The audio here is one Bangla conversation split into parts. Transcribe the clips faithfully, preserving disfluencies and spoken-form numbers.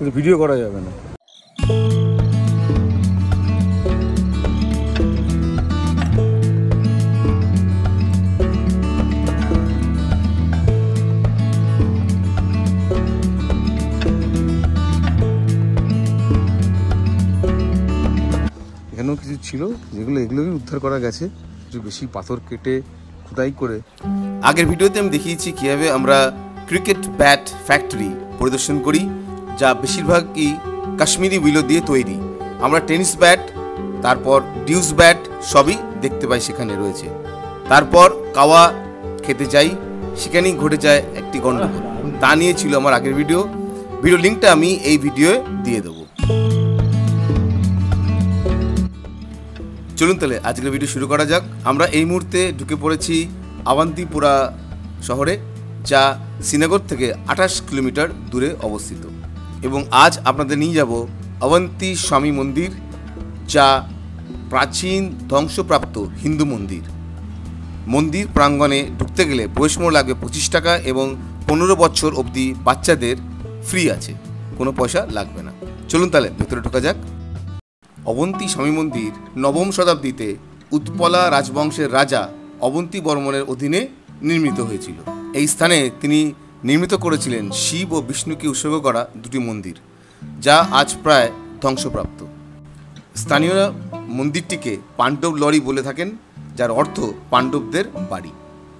কিন্তু ভিডিও করা যাবে না। এখানেও কিছু ছিল যেগুলো এগুলোকে উদ্ধার করা গেছে, কিছু বেশি পাথর কেটে খোদাই করে। আগের ভিডিওতে আমি দেখিয়েছি কীভাবে আমরা ক্রিকেট ব্যাট ফ্যাক্টরি পরিদর্শন করি, যা বেশিরভাগই কাশ্মীরি উইলো দিয়ে তৈরি। আমরা টেনিস ব্যাট, তারপর ডিউস ব্যাট সবই দেখতে পাই সেখানে রয়েছে। তারপর কাওয়া খেতে যাই, সেখানেই ঘটে যায় একটি গণ্ডগোল। তা নিয়ে ছিল আমার আগের ভিডিও, ভিডিও লিঙ্কটা আমি এই ভিডিওয়ে দিয়ে দেবো। চলুন তাহলে আজকের ভিডিও শুরু করা যাক। আমরা এই মুহূর্তে ঢুকে পড়েছি আওয়ান্তিপুরা শহরে, যা শ্রীনগর থেকে আঠাশ কিলোমিটার দূরে অবস্থিত। এবং আজ আপনাদের নিয়ে যাব অবন্তী স্বামী মন্দির, যা প্রাচীন ধ্বংসপ্রাপ্ত হিন্দু মন্দির। মন্দির প্রাঙ্গণে ঢুকতে গেলে প্রবেশ মূল্য লাগবে পঁচিশ টাকা এবং পনেরো বছর অবধি বাচ্চাদের ফ্রি আছে, কোনো পয়সা লাগবে না। চলুন তাহলে ভেতরে ঢোকা যাক। অবন্তী স্বামী মন্দির নবম শতাব্দীতে উৎপলা রাজবংশের রাজা অবন্তী বর্মনের অধীনে নির্মিত হয়েছিল। এই স্থানে তিনি নির্মিত করেছিলেন শিব ও বিষ্ণুকে উৎসর্গ করা দুটি মন্দির, যা আজ প্রায় ধ্বংসপ্রাপ্ত। স্থানীয়রা মন্দিরটিকে পাণ্ডব লরি বলে থাকেন, যার অর্থ পাণ্ডবদের বাড়ি।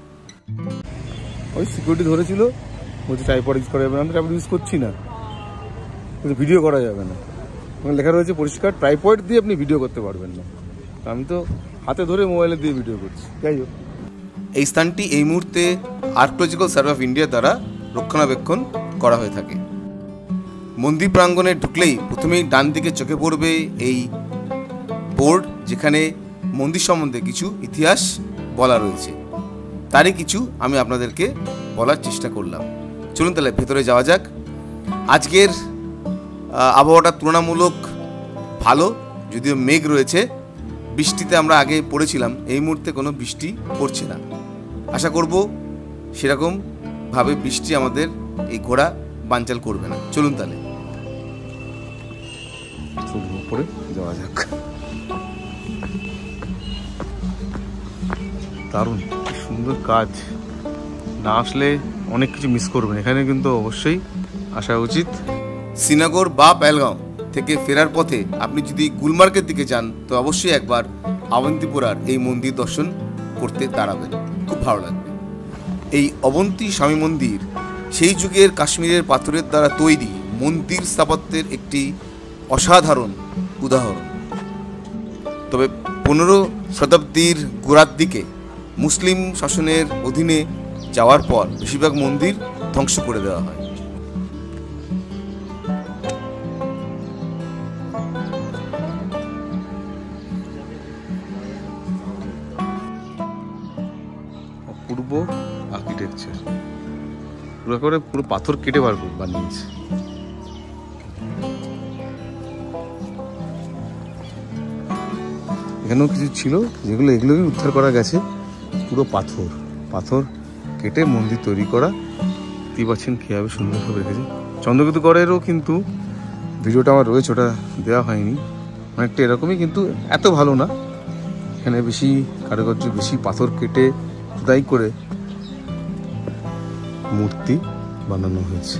ওই সিকিউরিটি ধরেছিল, বলছে ট্রাইপড ইউজ করা যাবে না, আমরা ট্রাইপড ইউজ করছি না, কিন্তু ভিডিও করা যাবে না। লেখা রয়েছে পরিষ্কার, ট্রাইপড দিয়ে আপনি ভিডিও করতে পারবেন না। আমি তো হাতে ধরে মোবাইলে দিয়ে ভিডিও করছি। যাই হোক, এই স্থানটি এই মুহূর্তে আর্কিওলজিক্যাল সার্ভে অফ ইন্ডিয়া দ্বারা রক্ষণাবেক্ষণ করা হয়ে থাকে। মন্দির প্রাঙ্গণে ঢুকলেই প্রথমেই ডান দিকে চোখে পড়বে এই বোর্ড, যেখানে মন্দির সম্বন্ধে কিছু ইতিহাস বলা রয়েছে। তারই কিছু আমি আপনাদেরকে বলার চেষ্টা করলাম। চলুন তাহলে ভেতরে যাওয়া যাক। আজকের আবহাওয়াটা তুলনামূলক ভালো, যদিও মেঘ রয়েছে। বৃষ্টিতে আমরা আগে পড়েছিলাম, এই মুহূর্তে কোনো বৃষ্টি পড়ছে না। আশা করব সেরকমভাবে বৃষ্টি আমাদের এই ঘোড়া বানচাল করবে না। চলুন তাহলে উপরে যাওয়া যাক। দারুণ সুন্দর কাজ, না আসলে অনেক কিছু মিস করবেন। এখানে কিন্তু অবশ্যই আসা উচিত। শ্রীনগর বা পেহেলগাঁও থেকে ফেরার পথে আপনি যদি গুলমার্গের দিকে যান, তো অবশ্যই একবার অবন্তিপুরার এই মন্দির দর্শন করতে দাঁড়াবেন, খুব ভালো লাগবে। এই অবন্তী স্বামী মন্দির সেই যুগের কাশ্মীরের পাথরের দ্বারা তৈরি মন্দির স্থাপত্যের একটি অসাধারণ উদাহরণ। তবে পনেরো শতাব্দীর গোড়ার দিকে মুসলিম শাসনের অধীনে যাওয়ার পর বেশিরভাগ মন্দির ধ্বংস করে দেওয়া হয়। পূর্ব আর্কিটেকচার পুরো করে পুরো পাথর কেটে বার করে বানিয়েছে। এখানেও কিছু ছিল যেগুলো এগুলোকে উদ্ধার করা গেছে, পুরো পাথর পাথর কেটে মন্দির তৈরি করা। দেখতে পাচ্ছেন কীভাবে সুন্দরভাবে রেখেছে। চন্দ্রকেতুগড়েরও কিন্তু ভিডিওটা আমার রয়েছে, ওটা দেওয়া হয়নি। অনেকটা এরকমই, কিন্তু এত ভালো না। এখানে বেশি কারুকার্য, বেশি পাথর কেটে খোদাই করে মূর্তি বানানো হয়েছে।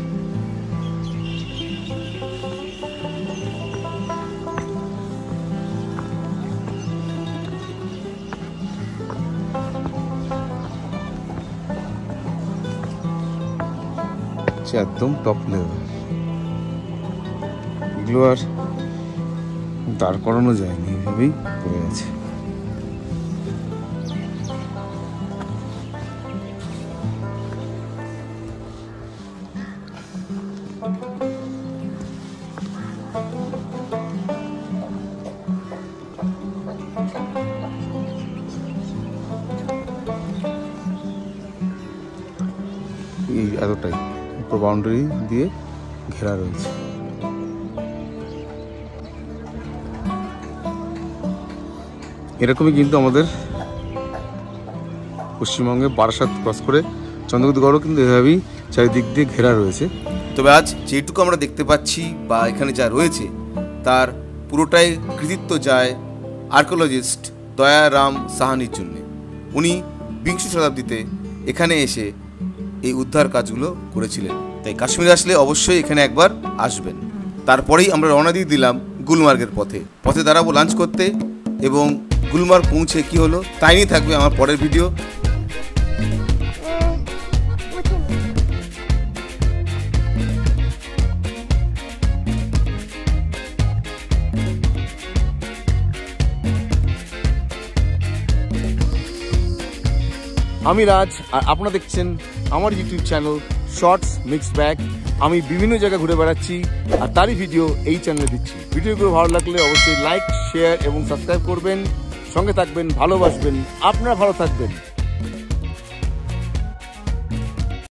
একদম টপ লেভেল, এগুলো আর দাঁড় করানো যায়নি, এইভাবেই পড়ে আছে। এই এতটাই বাউন্ডারি দিয়ে ঘেরা রয়েছে। এরকমই কিন্তু আমাদের পশ্চিমবঙ্গে বারাসাত ক্রস করে চন্দ্রকেতুগড়ও কিন্তু এভাবেই চারিদিক দিয়ে ঘেরা রয়েছে। তবে আজ যেটুকু আমরা দেখতে পাচ্ছি বা এখানে যা রয়েছে তার পুরোটাই কৃতিত্ব যায় আর্কিওলজিস্ট দয়ারাম সাহানির জন্য। উনি বিংশ শতাব্দীতে এখানে এসে এই উদ্ধার কাজগুলো করেছিলেন। তাই কাশ্মীর আসলে অবশ্যই এখানে একবার আসবেন। তারপরেই আমরা রওনা দিয়ে দিলাম গুলমার্গের পথে। পথে দাঁড়াবো লাঞ্চ করতে এবং গুলমার্গ পৌঁছে কি হলো তাই নিয়ে থাকবে আমার পরের ভিডিও। আমি রাজ, আর আপনারা দেখছেন আমার YouTube channel shorts mix bag. আমি বিভিন্ন জায়গায় ঘুরে বেড়াচ্ছি আর তারই ভিডিও এই চ্যানেলে দিচ্ছি। ভিডিওগুলো ভালো লাগলে অবশ্যই লাইক, শেয়ার এবং সাবস্ক্রাইব করবেন। সঙ্গে থাকবেন, ভালোবাসবেন। আপনারা ভালো থাকবেন।